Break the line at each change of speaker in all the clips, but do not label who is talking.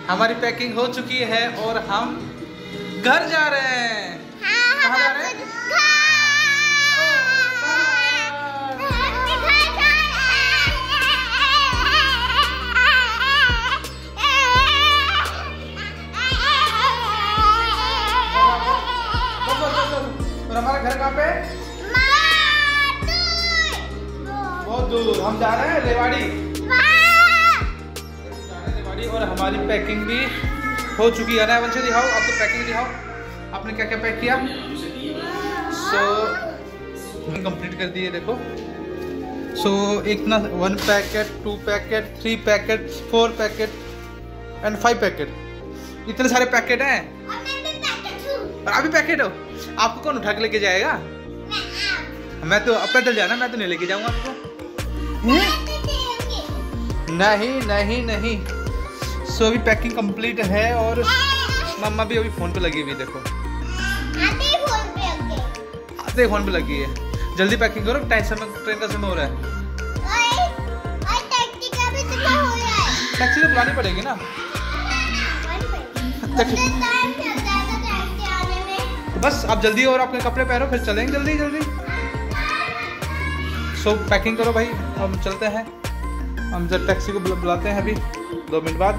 हमारी पैकिंग हो चुकी है और हम घर जा रहे हैं। कहाँ जा रहे हैं? और हमारा घर कहाँ पे? बहुत दूर। हम जा रहे हैं रेवाड़ी। और हमारी पैकिंग भी हो चुकी है ना वंशी, दिखाओ आप तो पैकिंग दिखाओ, आपने क्या क्या पैक किया। कंप्लीट कर दिए देखो। एक ना 1 packet 2 packet 3 packet 4 packet and 5 packet, इतने सारे पैकेट हैं। और अभी पैकेट हो, आपको कौन उठा के लेके जाएगा? मैं तो पैदल जाना, मैं तो नहीं लेके जाऊंगा आपको। नहीं नहीं नहीं। अभी पैकिंग कंप्लीट है और मम्मा भी अभी फोन पे लगी हुई, देखो आते फोन पे लगी है। जल्दी पैकिंग करो, ट्रेन का समय हो रहा है। टैक्सी तो बुलानी पड़ेगी ना। बस आप जल्दी और अपने कपड़े पहनो, फिर चलेंगे जल्दी जल्दी। पैकिंग करो भाई, हम चलते हैं। हम जब टैक्सी को बुलाते हैं अभी 2 मिनट बाद।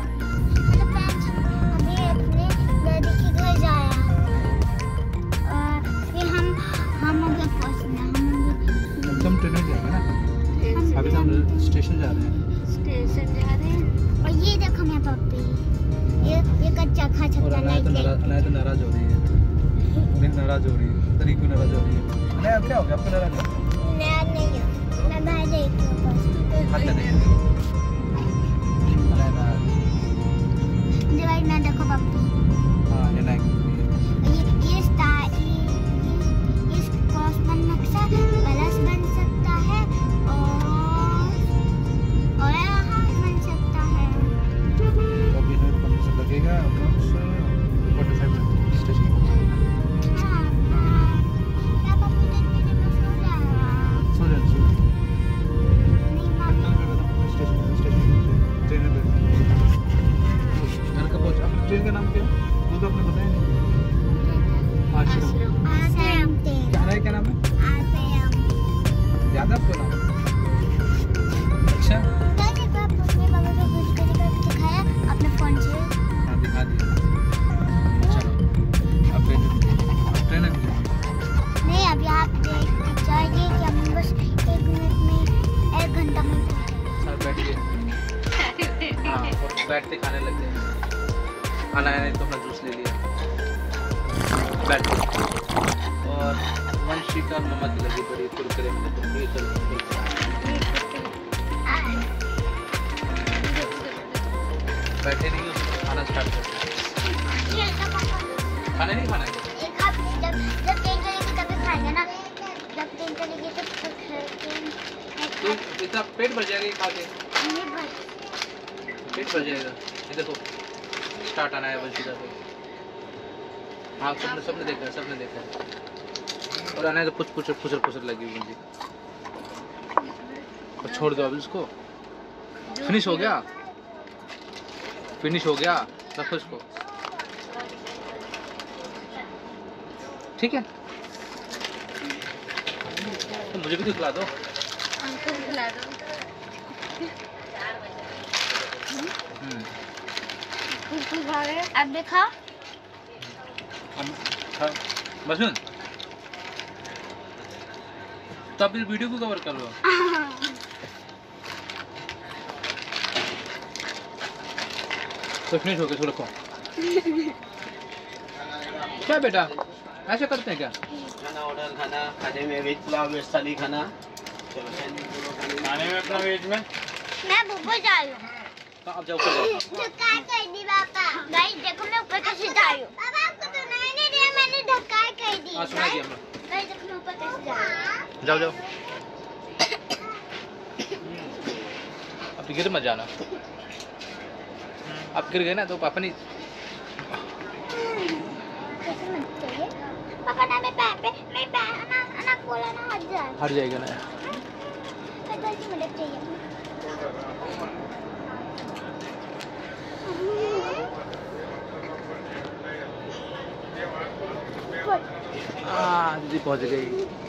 हम ट्रेन में जाएंगे ना, अभी हम स्टेशन जा रहे हैं।
और ये देखो मेरा पप्पी, ये कच्चा खा सकता है।
अनाया तो नाराज हो रही है, नाराज हो रही है, तरीको नाराज हो रही है। अनाया क्या हो गया आपको? नाराज
नहीं है, मैं बाहर देखती हूँ बस। भाई मैं देखो पप्पी।
हाँ ये नहीं,
ये कॉस्मन नक्शा प्लस बन सकता है और यहाँ बन सकता है।
अभी हमें 15 लगेगा, 45 मिनट स्टेशन पहुँचेगा।
क्या पप्पी देख मेरे में सो जाएगा?
सो जाए
नहीं मम्मी,
ट्रेन में घर का पहुँचा। ट्रेन का नाम क्या है वो तो आपने बताया नहीं। आश्रम। क्या नाम है? याद है आपको नाम? अच्छा
दिखाया अपने फोन से।
हाँ दिखा दिया। चलो अब ट्रेन
नहीं, अभी आप जाइए कि हम बस 1 मिनट में 1 घंटा में
सर बैठिए। हाँ और बैठते खाने लग गए। खाना है नहीं तो अपना जूस ले लिया, बैठ। और वंशी का मम्मा की लगी पड़ी कुरकुरे में, तो ये चल बैठे नहीं हो, खाना स्टार्ट करते। खाना नहीं खाना है
जब ट्रेन चलेगी तभी खाएंगे ना। जब ट्रेन चलेगी तब
तो इतना पेट भर जाएगा ये खा के। पेट भर जाएगा। ये देखो स्टार्ट आना है वंशी का। हाँ सबने देखा है, सबने देखा है। और आना है तो कुछ फुसर लगी हुई मुझे। और छोड़ दो अब इसको। फिनिश हो गया, फिनिश हो गया, रखो इसको। ठीक है, तो मुझे भी दिखला दो।
अब देखा
बस तो आप इस वीडियो को कवर कर लो। तो फिनिश हो गया, इसको रखो। क्या बेटा ऐसे करते हैं क्या?
खाना ऑर्डर, खाने में वेज पुलाव, वेज थाली खाना। खाने में अपना वेज में
मैं ऊपर जा रही हूँ।
तो आप जाओ ऊपर जाओ।
धक्का कर दी पापा। गाइस देखो मैं ऊपर कैसे जा रही हूँ। पापा आपको तो नहीं दिया, मैंने धक्का कर दी।
हाँ सुना दिया हमने।
गाइस देखो मैं ऊपर कैसे जा रही हूँ।
जाओ जाओ। अब गिर मत जाना। आप गिर गए ना तो पापा नहीं।
पापा ना मैं पैर पे मैं पैर ना बोला ना हट जाए।
हट जाएगा ना।
मैं 10 मिनट चाहिए।
हाँ दीदी पहुंच गई।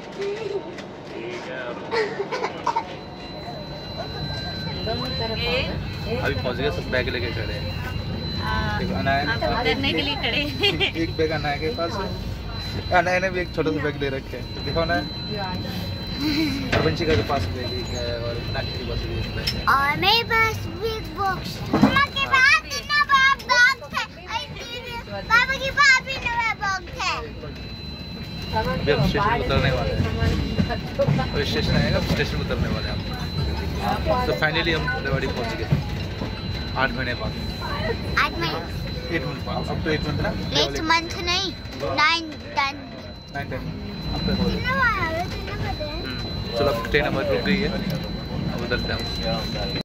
अभी पहुंच गए, सब बैग लेके खड़े हैं। एक अनाया
करने के लिए खड़े।
एक बैग अनाया के पास है, अनाया ने भी एक छोटा सा बैग ले रखे है, दिखाओ ना। वंशिका के पास बैग है और मीनाक्षी के पास भी एक बैग है।
और मेरे पास बिग बॉक्स है। मम्मा के पास इतना बड़ा बॉक्स है। पापा के पास भी बड़ा बॉक्स है।
अभी हम स्टेशन उतरने वाले हैं। अभी स्टेशन आएगा, स्टेशन उतरने वाले हैं हम। तो फाइनली हम रेवाड़ी पहुंच गए 8 महीने बाद।
8 महीने
8 मंथ बाद, अब तो 8 मंथ ना।
8 मंथ नहीं 9 10
9-10 अब तक हो गए। चलो अब ट्रेन हमारी रुक गई है, अब उतरते हैं हम।